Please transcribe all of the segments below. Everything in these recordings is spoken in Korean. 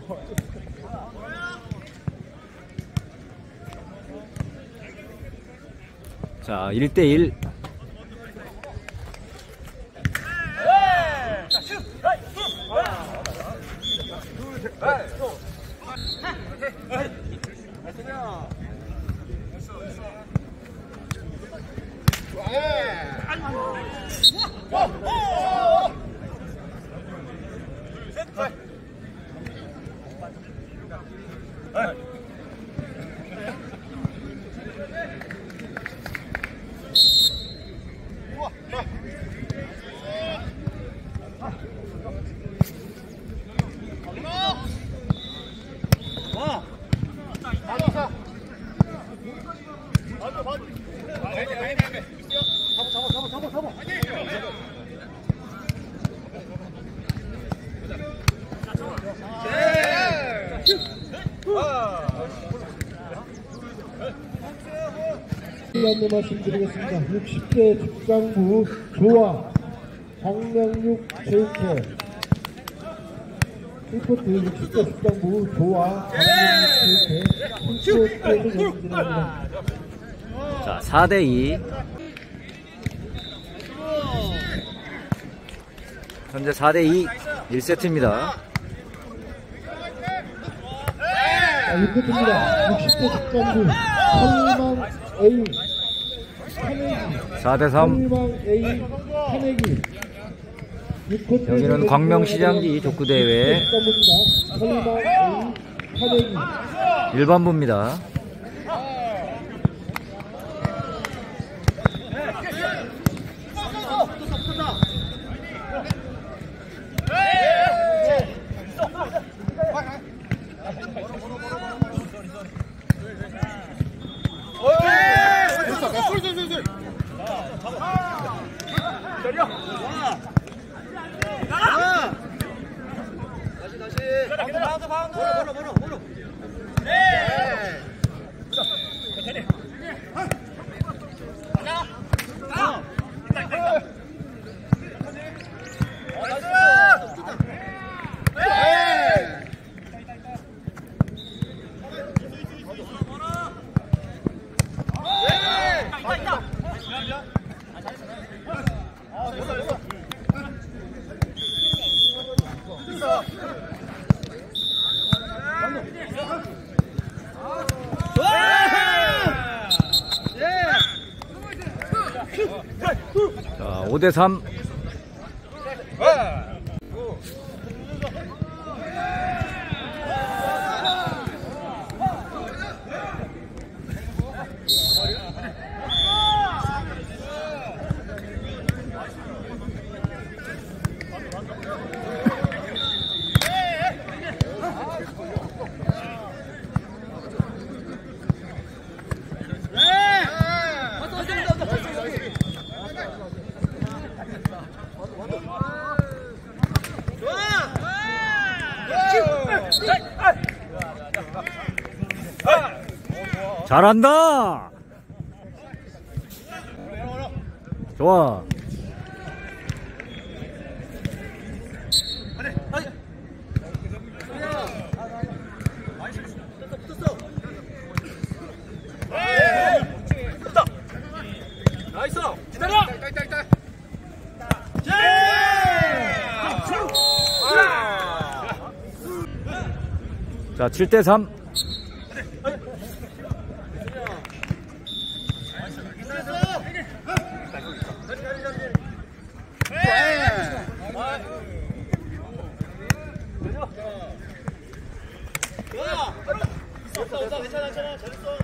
자, 1대1. 안내 말씀드리겠습니다. 60대 직장부 조화 정명육 체육회 1코트 60대 직장부 조화 정명육 체육회 1코트를 진행합니다. 자, 4대2. 현재 4대2 1세트입니다. 1코트입니다. 60대 직장부 설만 A 4대3. 여기는 광명시장기 족구대회 일반부입니다. 자, 5대3. 잘한다. 좋아. 나이스. 기다려. 자, 7대3. 괜찮아. 잘했어.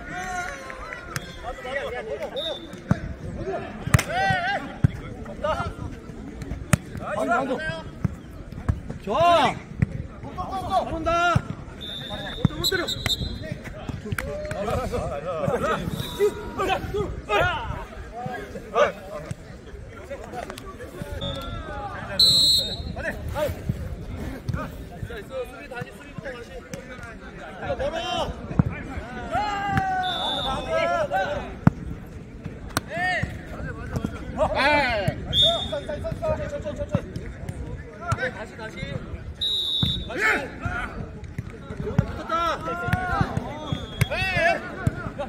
좋아. 잘한다. 못 때려. 수비부터 다시. 이거 멀어. 천천히. 다시.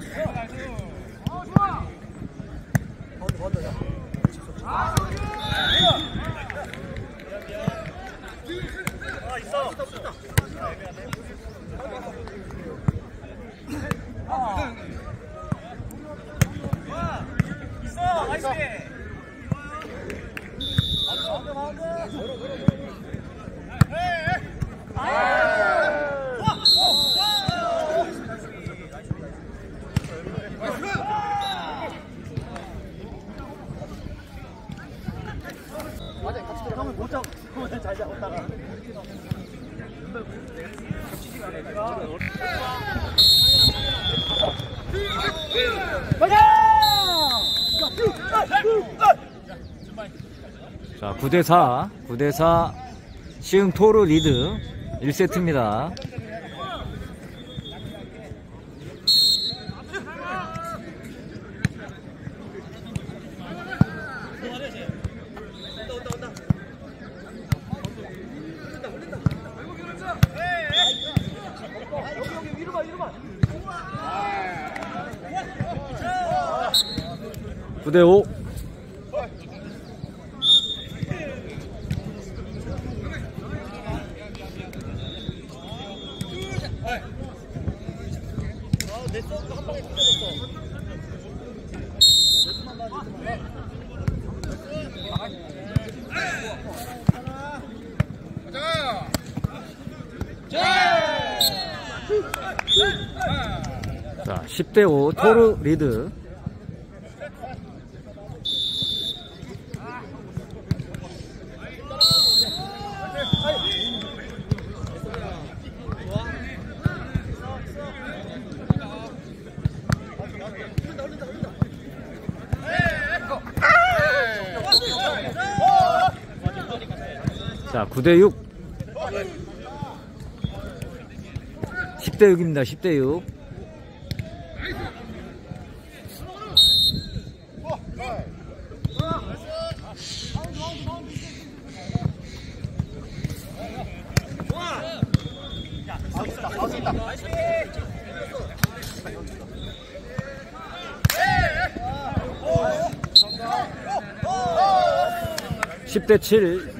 자, 9대4 시흥 토르 리드 1세트입니다. (9대5) 자, 10대5 토르 리드. 자, 9대6 10대6입니다. 10대6 10대7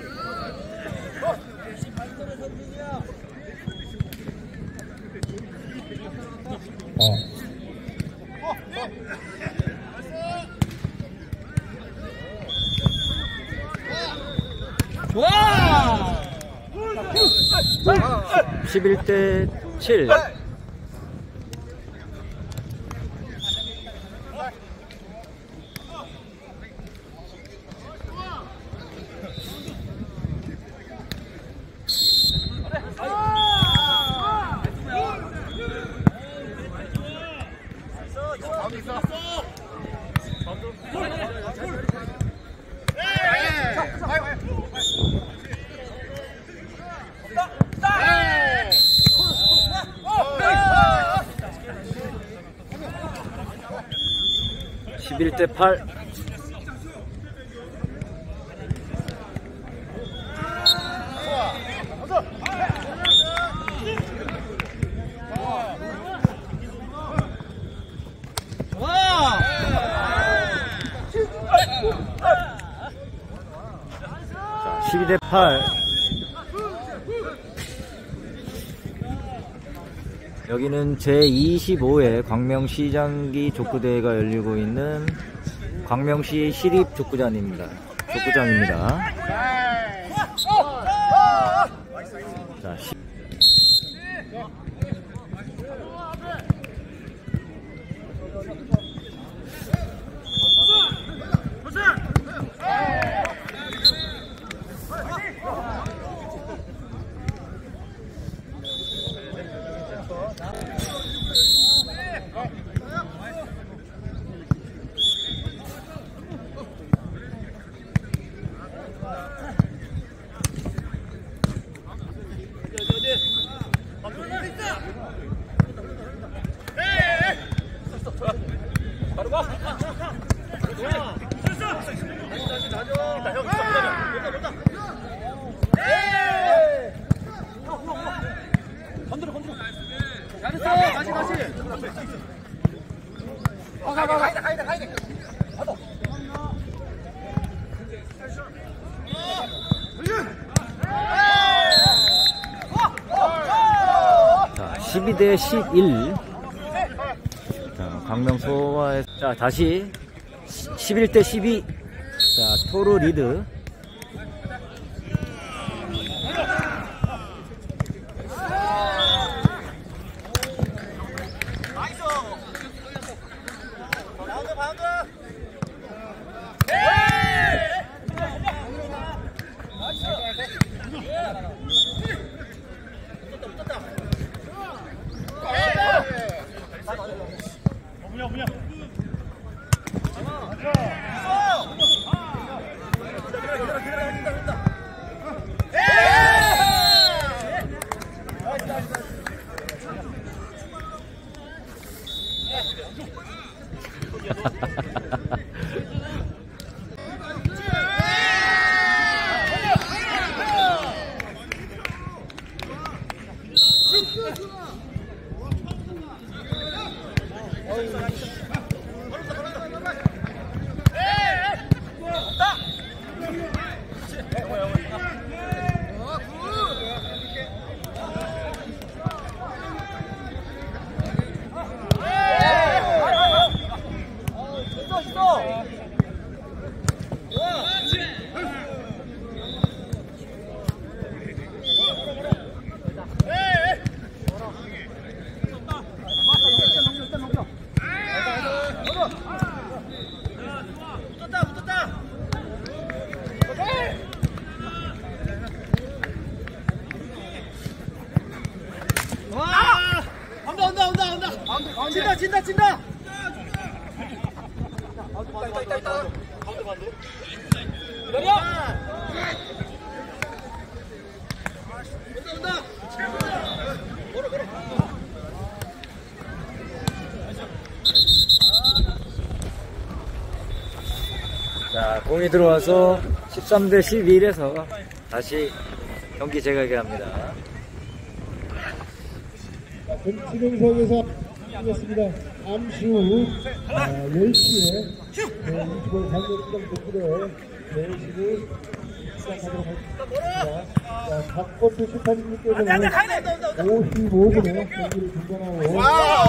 11대7 11대8 12대8 여기는 제25회 광명시장기 족구대회가 열리고 있는 광명시 시립족구장입니다. 자, 자, 12대 11. 자, 광명소와 자, 다시 11대 12. 자, 토르 리드. 친다. 있다. 가운데 가운데. 기다려. 온다. 걸어. 자, 공이 들어와서 13대 11에서 다시 경기 재개합니다. 진행석에서 하겠습니다. 잠시 후 10시에 이번 장례수장 독구대 대회식을 시작하도록 하겠습니다. 각 코스 심판님께서는 55분에 경기를 중단하고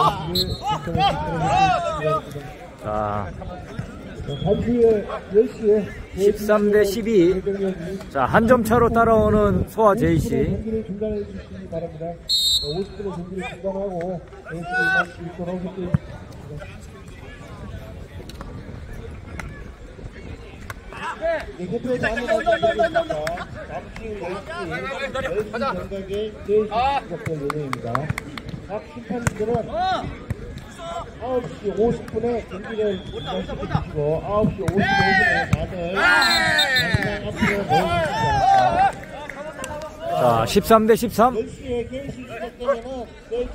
자, 잠시 후에 10시에 13대 12. 자, 한 점 차로 따라오는 소아 JC. 경기를 중단해 주시기 바랍니다. 50분에 경기를 중단하고 대회식을 임할 수 있도록 해드리겠습니다. 네, 개표에서 한번 말씀드리겠습니다. 잠시 후 10시 정각의 대회식 시작될 예정입니다. 각 심판님들은 9시 50분에 경기를 마치고 9시 55분에 다들 마지막 앞으로 모여주시기 바랍니다. 자, 13대 13. 10시에 게임식 시작되면은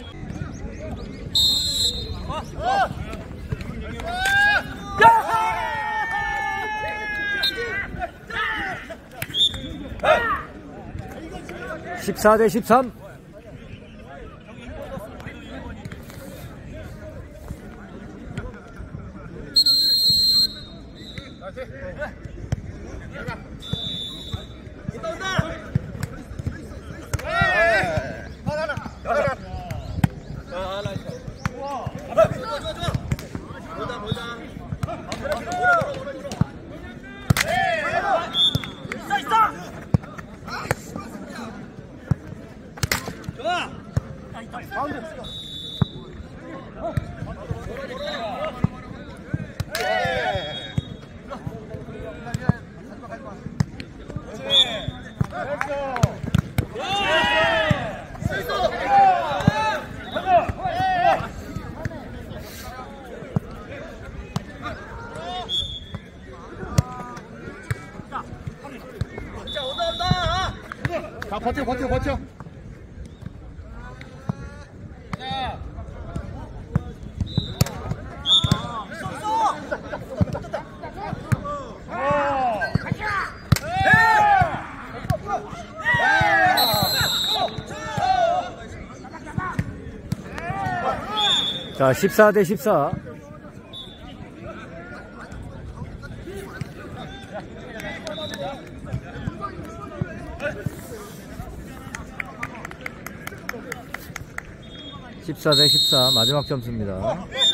네. 14대 13. 자, 버텨. 자, 14대 14. 14대 14 마지막 점수입니다.